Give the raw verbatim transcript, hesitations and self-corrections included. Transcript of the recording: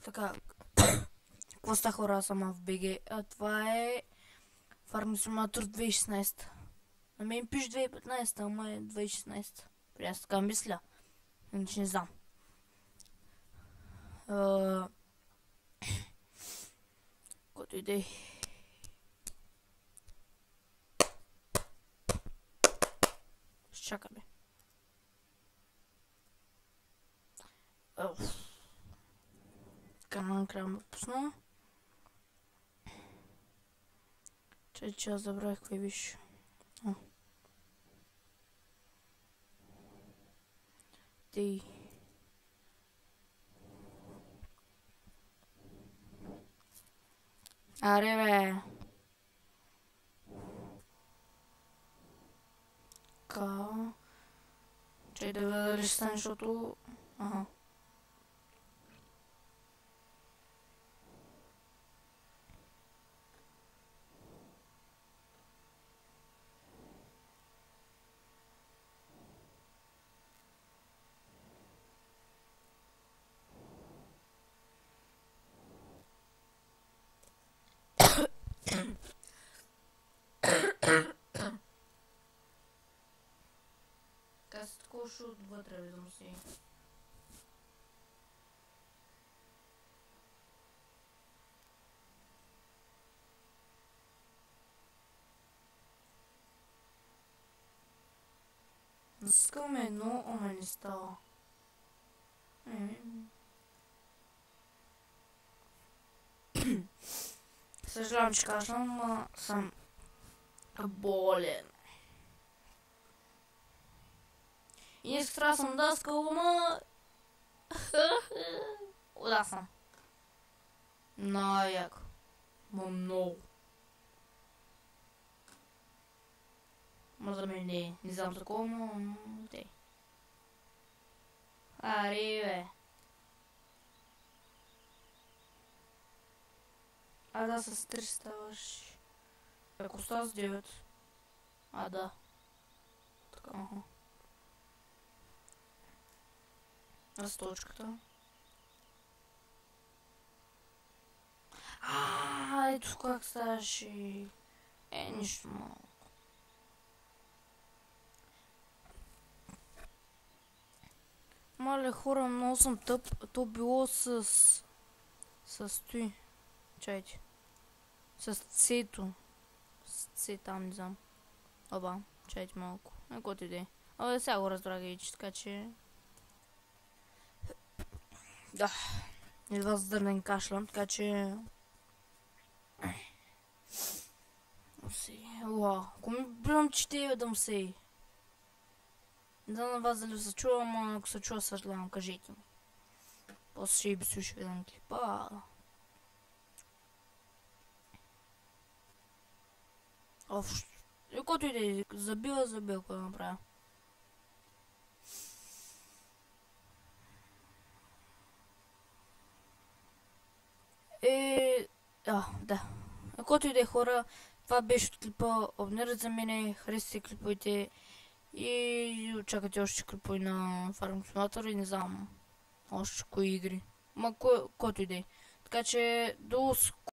Така, какво ста хора, аз съм в БГ. А това е Farming Simulator две хиляди и шестнадесета. На мен пише две хиляди и петнадесета, ама е две хиляди и шестнадесета. При аз така мисля. Иначе не знам. Който идей. Ще чакаме. Така, накрая ме пусна. Чай, че аз забравих кой виж. Тей. Аре, бе. Така. Чай да видя дали ще стане, защото... Ага. Така се такова ще отвътре, виждам си. Искаме едно, ама не става. Съжалявам, че кашлям, но съм болен. И исках трябва съм даскал, ама... Ода съм. Най-яко. Ма много. Ма за мен не, не знам такова, но... Те. Ари, бе. А да, с три ставаш. Ако става с девет. А да. Така, ага. А с точката. А, ето как ставаше. Е, нищо малко. Мале хора, много съм тъп. То било с... С той. Чайте. С цето. С це там, не знам. Оба, чайте малко. Ако ти де. Абе, сега го разбрах вече, така че... Да. Едва задърнен кашлям, така че... Уау, ако ми блям, че те да му се... Не знам на вас дали се чува, ама ако се чува, съжалявам, кажете ми. После ще и би слушай видам клипа. Оф, и който иде, забила, забил, какво да направя. Е, а, да. Който иде, хора, това беше от клипа. Абонирайте за мене, харесайте клиповете и очаквате още клипове на Farming Simulator и не знам още кои игри. Ма който иде. Така че до